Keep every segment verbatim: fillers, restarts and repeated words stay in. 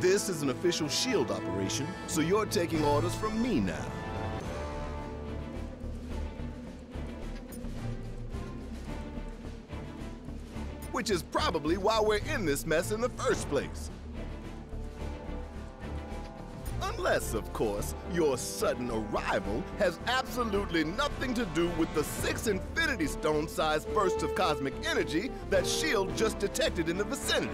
This is an official SHIELD operation, so you're taking orders from me now. Which is probably why we're in this mess in the first place. Unless, of course, your sudden arrival has absolutely nothing to do with the six Infinity Stone-sized bursts of cosmic energy that SHIELD just detected in the vicinity.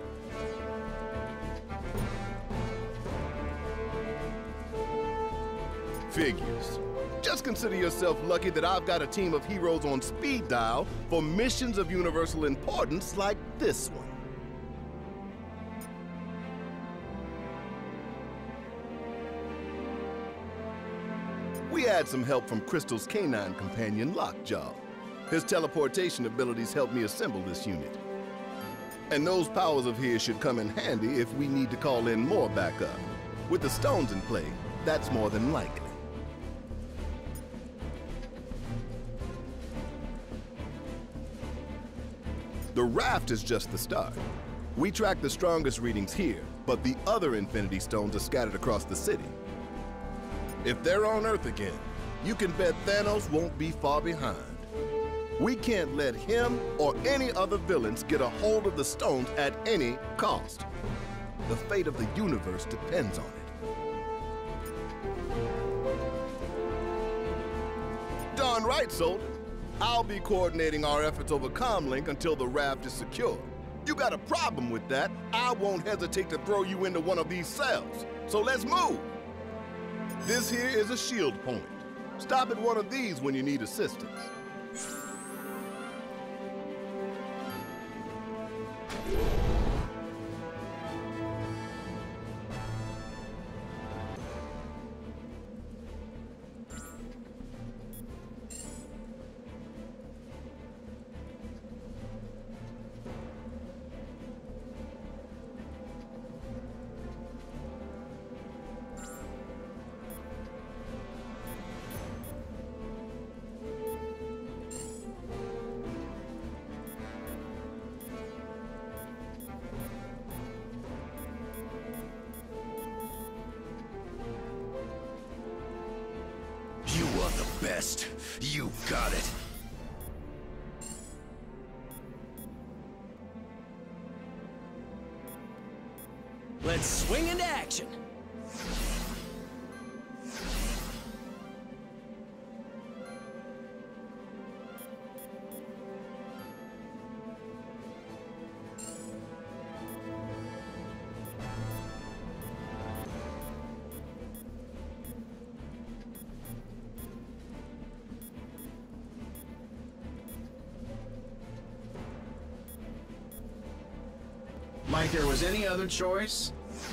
Figures. Just consider yourself lucky that I've got a team of heroes on speed dial for missions of universal importance like this one. We had some help from Crystal's canine companion, Lockjaw. His teleportation abilities helped me assemble this unit. And those powers of his should come in handy if we need to call in more backup. With the stones in play, that's more than likely. The raft is just the start. We track the strongest readings here, but the other Infinity Stones are scattered across the city. If they're on Earth again, you can bet Thanos won't be far behind. We can't let him or any other villains get a hold of the stones at any cost. The fate of the universe depends on it. Darn right, soldier. I'll be coordinating our efforts over Comlink until the raft is secure. You got a problem with that, I won't hesitate to throw you into one of these cells. So let's move. This here is a SHIELD point. Stop at one of these when you need assistance. Best. You got it. Let's swing into action. Like there was any other choice?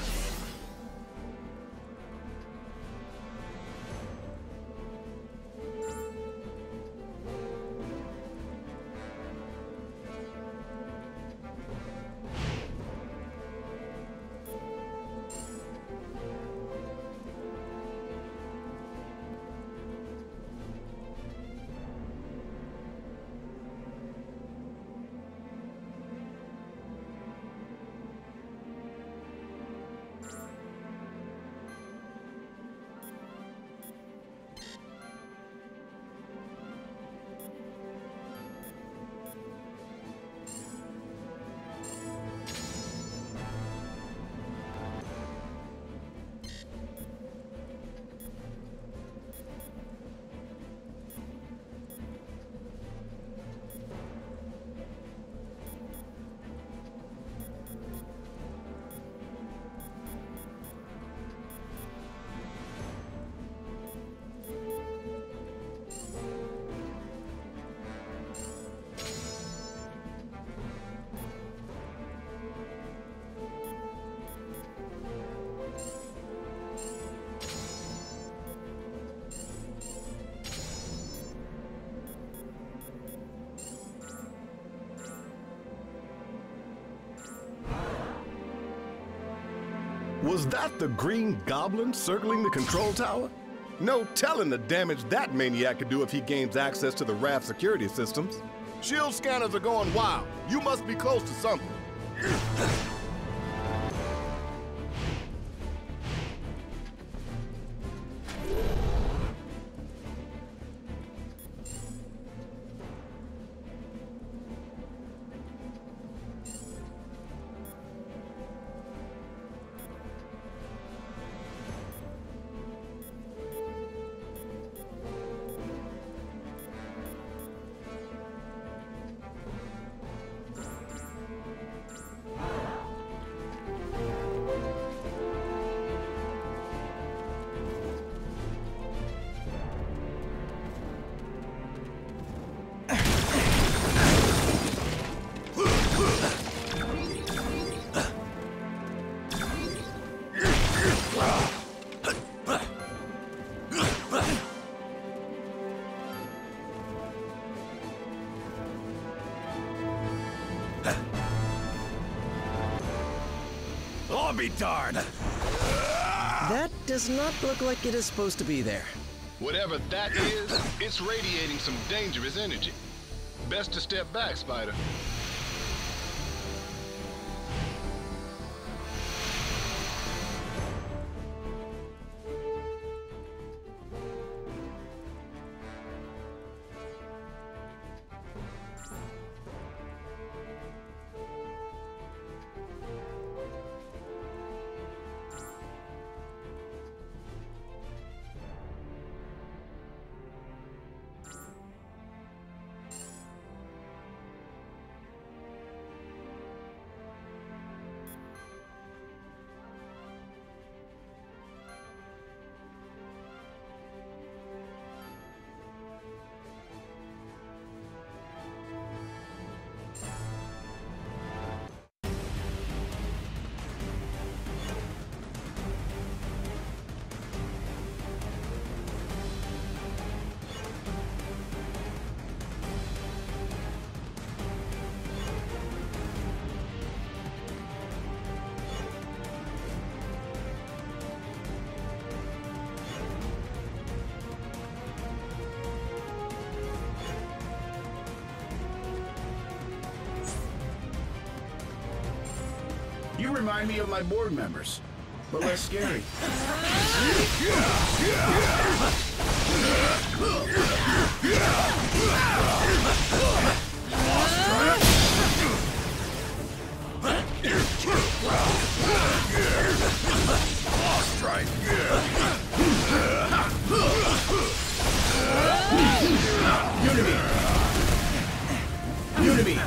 Was that the Green Goblin circling the control tower? No telling the damage that maniac could do if he gains access to the raft security systems. SHIELD scanners are going wild. You must be close to something. I'll be darned. That does not look like it is supposed to be there. Whatever that is, it's radiating some dangerous energy. Best to step back, Spider. You remind me of my board members, but less scary. Strike. Unity. Unity.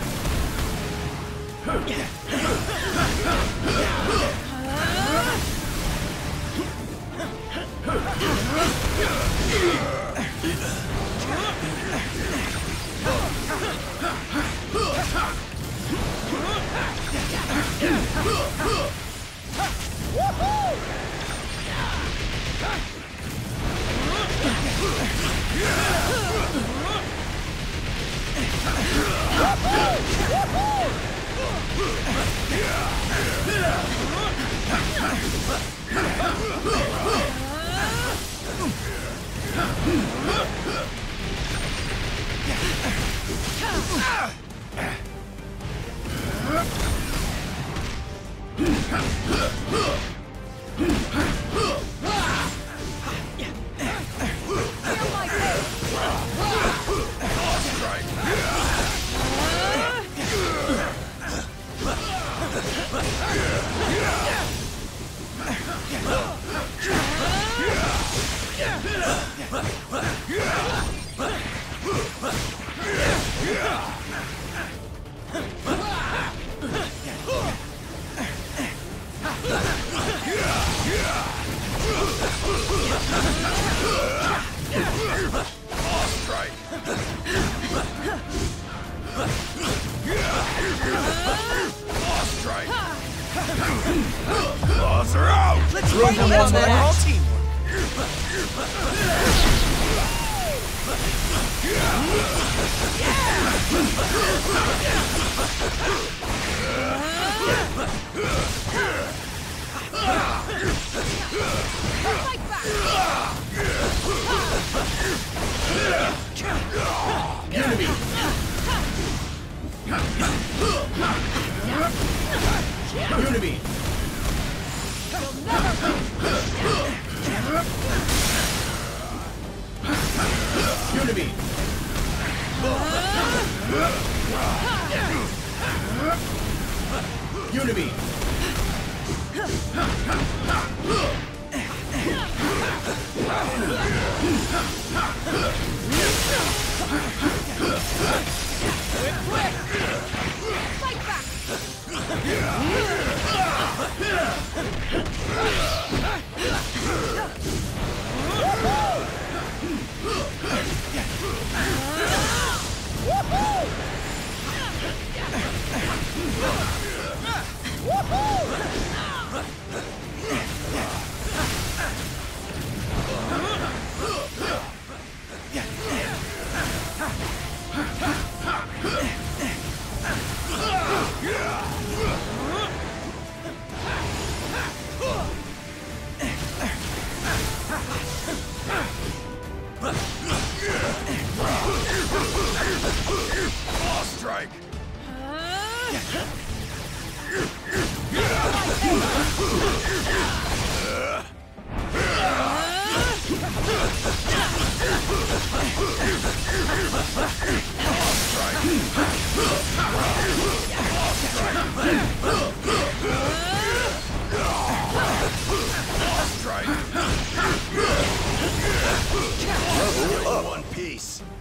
Claws are out! Let's fight on that all teamwork. Enemy. Unity. Unity. Unity. Fight back!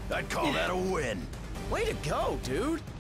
I'd call that a win. Way to go, dude!